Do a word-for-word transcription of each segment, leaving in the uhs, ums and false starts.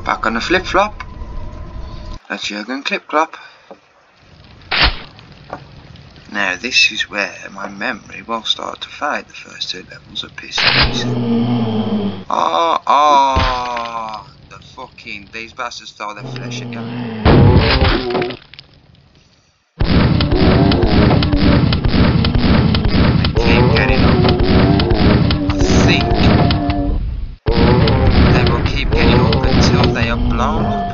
Back on the flip flop. That's Jurgen Clip-Clop. Now this is where my memory will start to fade. The first two levels are pissing. Oh, oh, the fucking, these bastards throw their flesh at you. They keep getting up. I think they will keep getting up until they are blown up.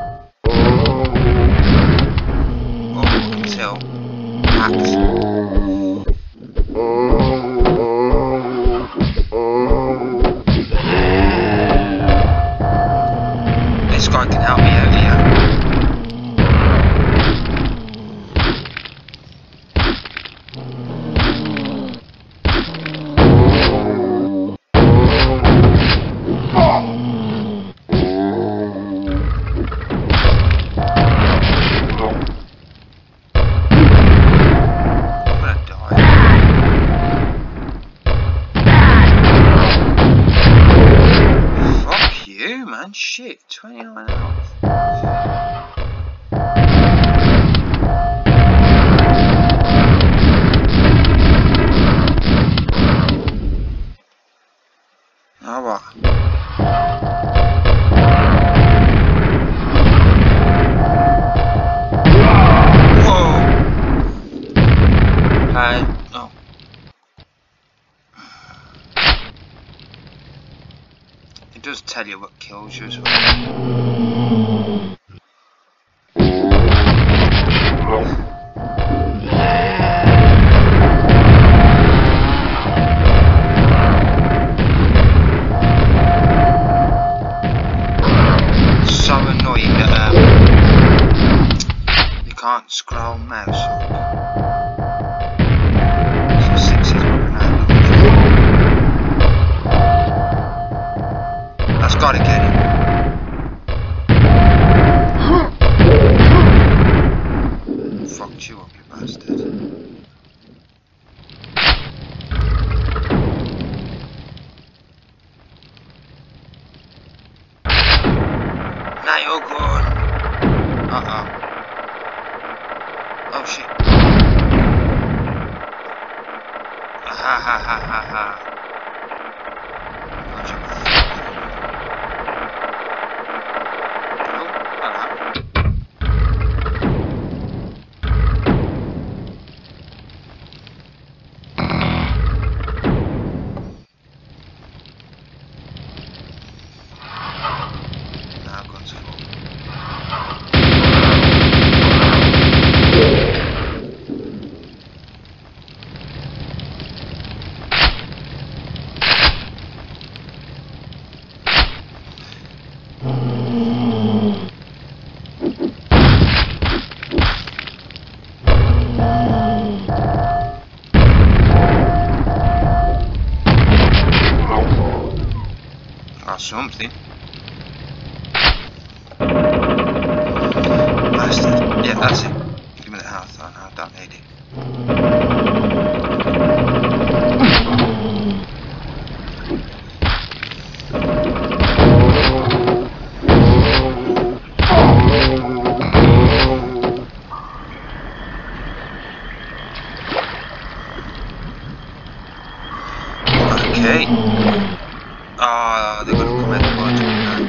Or until hacked. This guy can help me out here. Shit, twenty-nine health. Now what? Whoa! Hey, no. It does tell you what kills you as well. So annoying that um, you can't scroll mouse up. So six is what we're now looking for. That's gotta get him. Fucked you up, you bastard. Now you're gone. Uh oh. Oh shit. Ha ha ha ha ha. Something. Bastard. Yeah, that's it. Give me the health. Oh no, I don't need it. Okay. Ah, oh, they're gonna come out the bottom now.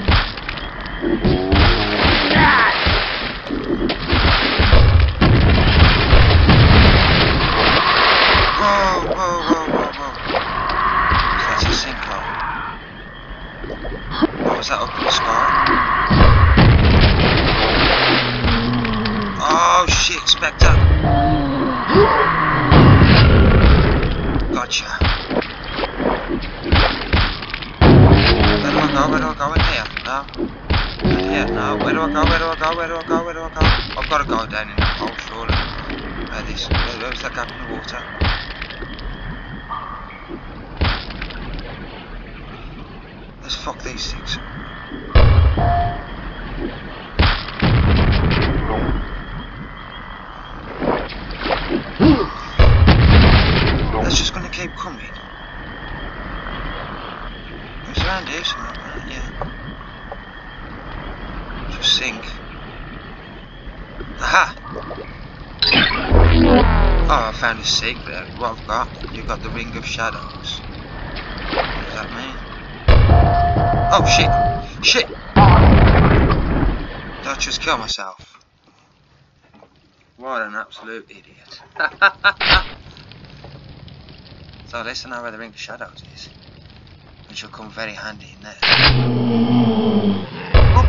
Whoa, whoa, whoa, whoa, whoa. That's a sinkhole. What was that up in the sky? Oh shit, Spectre. Gotcha. Where do I go? In here? No. In here? No. Where do I go? Where do I go? Where do I go? Where do I go? I've got to go down in that hole, surely. Where this? Where, where's that gap in the water? Let's fuck these things. That's just gonna keep coming. It's around here somewhere, yeah. Just sink. Aha! Oh, I found a secret. What I've got? You've got the Ring of Shadows. What does that mean? Oh shit! Shit! Did I just kill myself? What an absolute idiot. So at least I know where the Ring of Shadows is. Which will come very handy in there. Oh.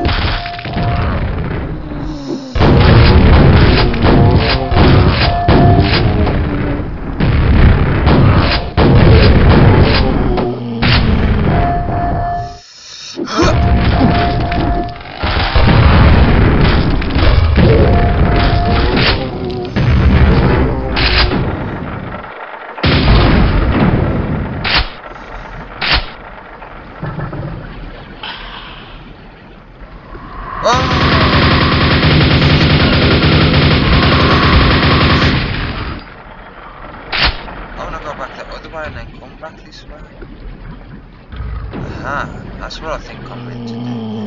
Aha, that's what I think I'm meant to do.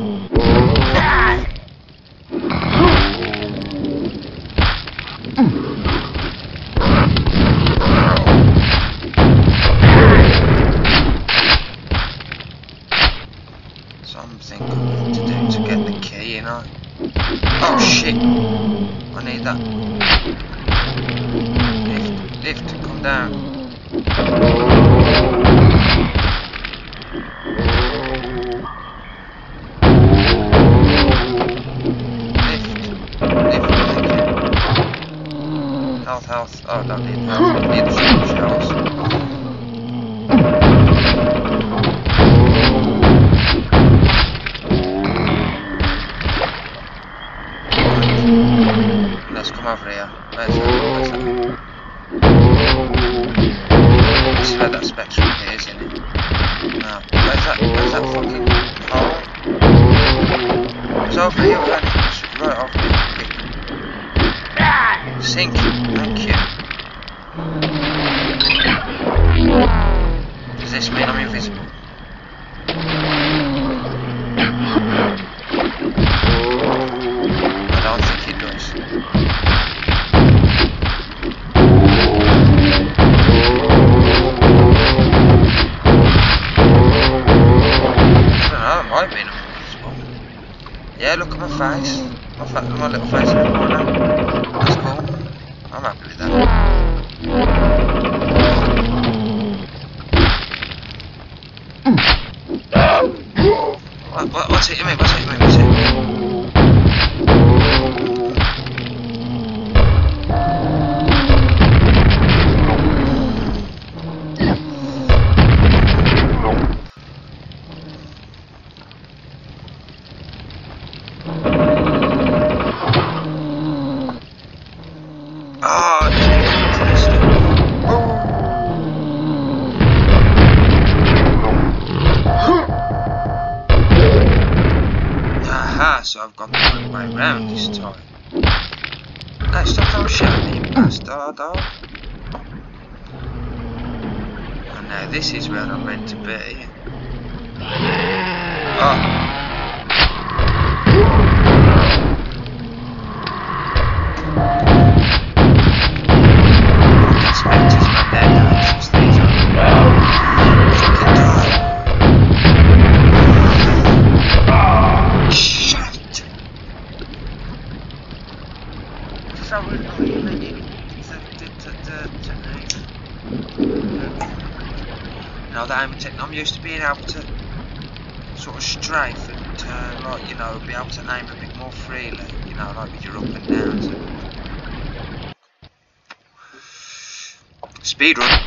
Something I'm meant to do to get the key, you know? Oh shit! I need that. Lift, lift, come down. Health, health. Oh, don't need health. I need the shell shells. Right. Let's come over here. Where's that? Where's that? This is where that spectrum is, isn't it? No. Where's that? Where's that fucking hole? It's over here, man. It's right over here. Sink, thank you. Does this mean I'm invisible? I don't think it does. I don't know, it might mean I'm invisible. Yeah, look at my face. My, fa my little face in the corner. That's cool. I'm happy with that. What, what, what's it in me? What's it in me? What's it in me? So I've got the right way round this time. Hey, stop throwing shit at me, you bastard. And now this is where I'm meant to be. Oh. Spectres my dead actions, these are. Fucking die. You know, that aiming technique, I'm used to being able to sort of strafe and turn, like, you know, be able to aim a bit more freely, you know, like with your up and downs. Speed run.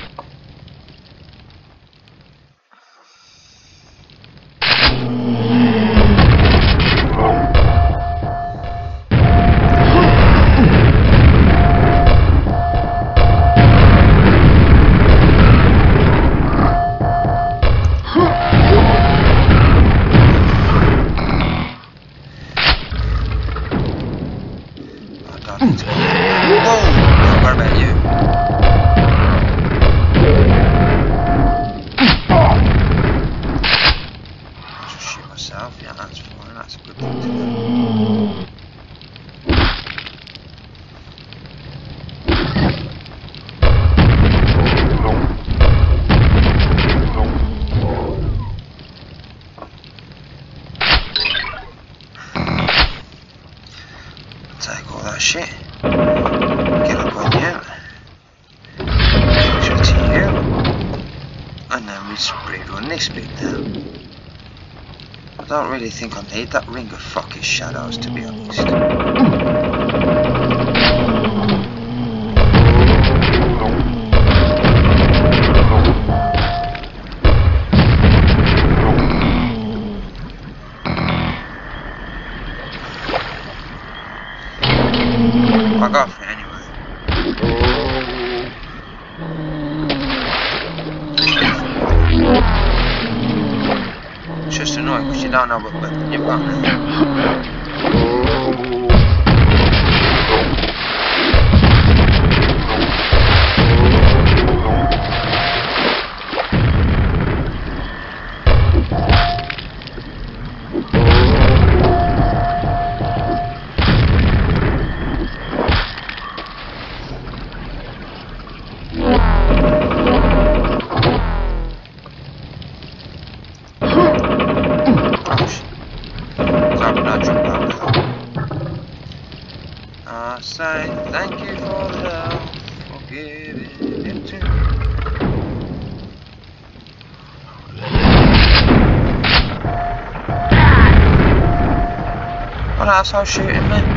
Whoa! What about you? myself. Yeah, that's fine. That's a good thing to do. Take all that shit. Get up on you. Give it to you. And then we speed run this bit now. I don't really think I need that ring of fucking shadows, to be honest. I go for it anyway. It's just annoying because you don't know what weapon you've got now. I say thank you for the help, for giving it to me. What asshole shooting me?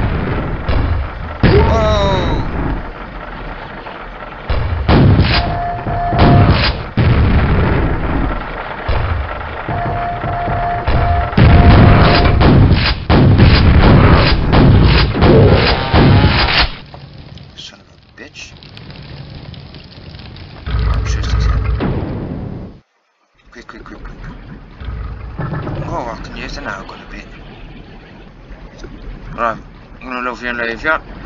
Whoa! Bitch. Oh, just his head. Quick, quick, quick, quick. Oh, I can use the nail gun a bit. Right, I'm gonna love you and leave you.